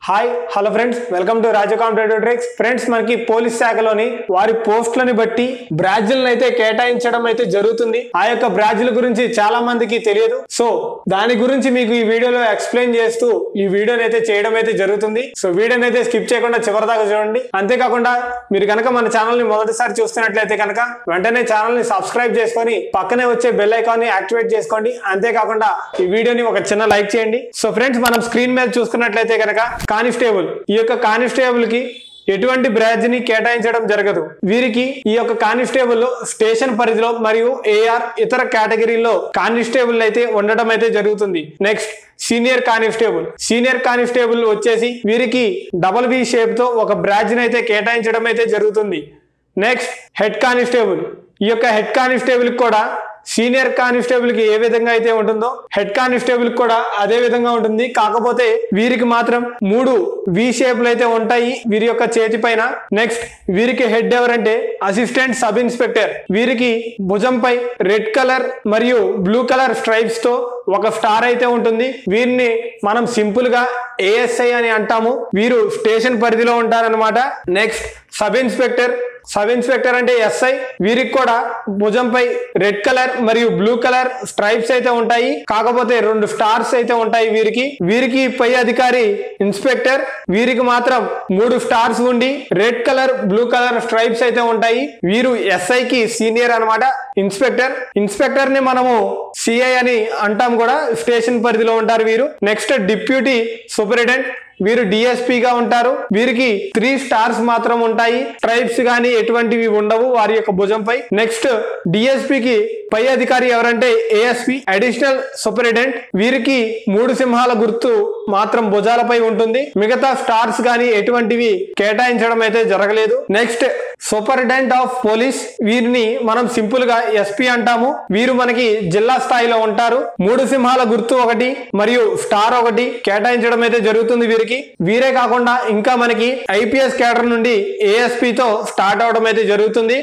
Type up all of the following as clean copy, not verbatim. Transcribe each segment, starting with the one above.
Hi hello friends, welcome to Raju competitive tricks. Friends, మనకి police శాఖలోని వారి పోస్టులను బట్టి బ్రాడ్జ్లను అయితే కేటాయించడం అయితే జరుగుతుంది. ఆ యొక్క బ్రాడ్జ్ల గురించి చాలా మందికి తెలియదు. సో దాని గురించి మీకు ఈ వీడియోలో ఎక్స్ప్లెయిన్ చేస్తూ ఈ వీడియోని అయితే చేయడం అయితే జరుగుతుంది. సో వీడియోని అయితే స్కిప్ చేయకుండా చివరి దాకా చూడండి. అంతేకాకుండా మీరు కనుక మన ఛానల్ ని మొదటిసారి చూస్తున్నట్లయితే కనుక వెంటనే ఛానల్ ని సబ్స్క్రైబ్ చేసుకొని పక్కనే వచ్చే బెల్ ఐకాన్ ని యాక్టివేట్ చేసుకోండి. అంతేకాకుండా ఈ వీడియోని ఒక చిన్న లైక్ చేయండి. సో ఫ్రెండ్స్, మనం స్క్రీన్ మీద చూసుకున్నట్లయితే కనుక కానిస్టేబుల్, ఈ యొక్క కానిస్టేబుల్ కి ఎటువంటి బ్రాడ్జ్ ని కేటాయించడం జరగదు. వీరికి ఈ యొక్క కానిస్టేబుల్ స్టేషన్ పరిధిలో మరియు ఏఆర్ ఇతర కేటగిరీల్లో కానిస్టేబుల్ అయితే ఉండడం అయితే జరుగుతుంది. నెక్స్ట్ సీనియర్ కానిస్టేబుల్ వచ్చేసి వీరికి డబుల్ వి షేప్ తో ఒక బ్రాడ్జ్ ని అయితే కేటాయించడం అయితే జరుగుతుంది. నెక్స్ట్ హెడ్ కానిస్టేబుల్, ఈ యొక్క హెడ్ కానిస్టేబుల్ కూడా సీనియర్ కానిస్టేబుల్ కి ఏ విధంగా అయితే ఉంటుందో హెడ్ కానిస్టేబుల్ కూడా అదే విధంగా ఉంటుంది. కాకపోతే వీరికి మాత్రం 3 వి షేప్లు అయితే ఉంటాయి వీరి యొక్క చేతి పైన. నెక్స్ట్ వీరికి హెడ్ ఎవరంటే అసిస్టెంట్ సబ్ ఇన్స్పెక్టర్. వీరికి భుజంపై రెడ్ కలర్ మరియు బ్లూ కలర్ స్ట్రైప్స్ తో ఒక స్టార్ అయితే ఉంటుంది. వీరిని మనం సింపుల్ గా ఏఎస్ఐ అని అంటాము. వీరు స్టేషన్ పరిధిలో ఉంటారనమాట. నెక్స్ట్ సబ్ ఇన్స్పెక్టర్ అంటే ఎస్ఐ. వీరికి కూడా భుజంపై రెడ్ కలర్ మరియు బ్లూ కలర్ స్ట్రైప్స్ అయితే ఉంటాయి. కాకపోతే 2 స్టార్స్ అయితే ఉంటాయి వీరికి పై అధికారి ఇన్స్పెక్టర్. వీరికి మాత్రం 3 స్టార్స్ ఉండి red colour blue colour stripes అయితే ఉంటాయి. వీరు ఎస్ఐ కి సీనియర్ అనమాట. ఇన్స్పెక్టర్ ని మనము సిఐ అని అంటాం కూడా, స్టేషన్ పరిధిలో ఉంటారు వీరు. నెక్స్ట్ డిప్యూటీ సూపరింటెండెంట్, వీరు డిఎస్పీ గా ఉంటారు. వీరికి 3 స్టార్స్ మాత్రం ఉంటాయి. స్ట్రైప్స్ గానీ ఎటువంటివి ఉండవు వారి యొక్క భుజంపై. నెక్స్ట్ డిఎస్పీ కి పై అధికారి ఎవరంటే ఏఎస్పీ, అడిషనల్ సూపరింటెండెంట్. వీరికి 3 సింహాల గుర్తు మాత్రం భుజాలపై ఉంటుంది. మిగతా స్టార్స్ గానీ ఎటువంటివి కేటాయించడం అయితే జరగలేదు. నెక్స్ట్ సూపరింటెండెంట్ ఆఫ్ పోలీస్, వీరిని మనం సింపుల్ గా ఎస్పీ అంటాము. వీరు మనకి జిల్లా స్థాయిలో ఉంటారు. 3 సింహాల గుర్తు 1 మరియు స్టార్ 1 కేటాయించడం అయితే జరుగుతుంది వీరికి. వీరే కాకుండా ఇంకా మనకి ఐపీఎస్ కేడర్ నుండి ఏఎస్పీ తో స్టార్ట్ అవడం అయితే జరుగుతుంది.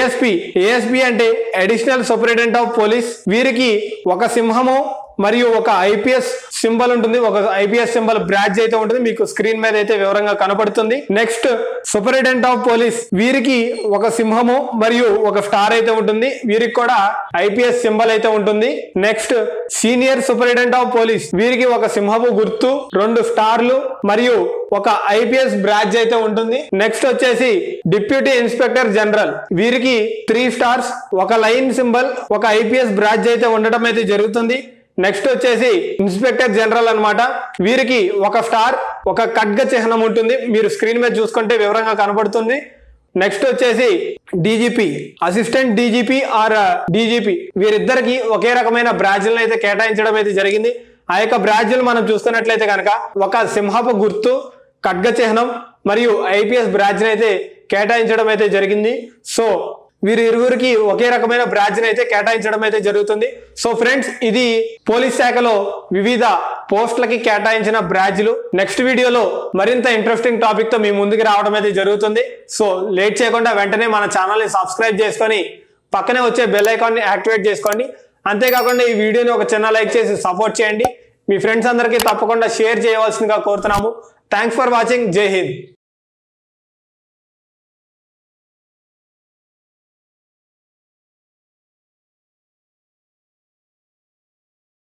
ఏఎస్పీ అంటే అడిషనల్ సూపరింటెండెంట్ ఆఫ్ పోలీస్. వీరికి ఒక సింహము మరియు ఒక ఐపీఎస్ సింబల్ ఉంటుంది. ఒక ఐపీఎస్ సింబల్ బ్రాడ్జ్ అయితే ఉంటుంది. మీకు స్క్రీన్ మీద అయితే వివరంగా కనపడుతుంది. నెక్స్ట్ సూపరింటెండెంట్ ఆఫ్ పోలీస్, వీరికి ఒక సింహము మరియు ఒక స్టార్ అయితే ఉంటుంది. వీరికి కూడా ఐపీఎస్ సింబల్ అయితే ఉంటుంది. Next senior superintendent of police, వీరికి ఒక సింహము గుర్తు, 2 స్టార్లు మరియు ఒక ఐపీఎస్ బ్రాడ్జ్ అయితే ఉంటుంది. నెక్స్ట్ వచ్చేసి డిప్యూటీ ఇన్స్పెక్టర్ జనరల్, వీరికి 3 స్టార్స్, ఒక లైన్ సింబల్, ఒక ఐపీఎస్ బ్రాడ్జ్ అయితే ఉండటం అయితే జరుగుతుంది. నెక్స్ట్ వచ్చేసి ఇన్స్పెక్టర్ జనరల్ అన్నమాట. వీరికి ఒక స్టార్, ఒక ఖడ్గ చిహ్నం ఉంటుంది. మీరు స్క్రీన్ మీద చూసుకుంటే వివరంగా కనబడుతుంది. నెక్స్ట్ వచ్చేసి DGP, assistant DGP or DGP. వీరిద్దరికి ఒకే రకమైన బ్రాడ్జ్లను అయితే కేటాయించడం అయితే జరిగింది. ఆ యొక్క బ్రాడ్జ్లు మనం చూస్తున్నట్లయితే కనుక ఒక సింహపు గుర్తు, ఖడ్గ చిహ్నం మరియు ఐపీఎస్ బ్రాడ్జ్ని అయితే కేటాయించడం అయితే జరిగింది. సో వీరు ఇరువురికి ఒకే రకమైన బ్రాడ్జ్ని అయితే కేటాయించడం అయితే జరుగుతుంది. సో ఫ్రెండ్స్, ఇది పోలీస్ శాఖలో వివిధ పోస్టులకి కేటాయించిన బ్రాడ్జ్లు. నెక్స్ట్ వీడియోలో మరింత ఇంట్రెస్టింగ్ టాపిక్ తో మీ ముందుకు రావడం అయితే జరుగుతుంది. సో లేట్ చేయకుండా వెంటనే మన ఛానల్ ని సబ్స్క్రైబ్ చేసుకొని పక్కనే వచ్చే బెల్ ఐకాన్ ని యాక్టివేట్ చేసుకోండి. అంతేకాకుండా ఈ వీడియోని ఒక చిన్న లైక్ చేసి సపోర్ట్ చేయండి. మీ ఫ్రెండ్స్ అందరికీ తప్పకుండా షేర్ చేయవలసిందిగా కోరుతున్నాము. Thanks for watching. జై హింద్.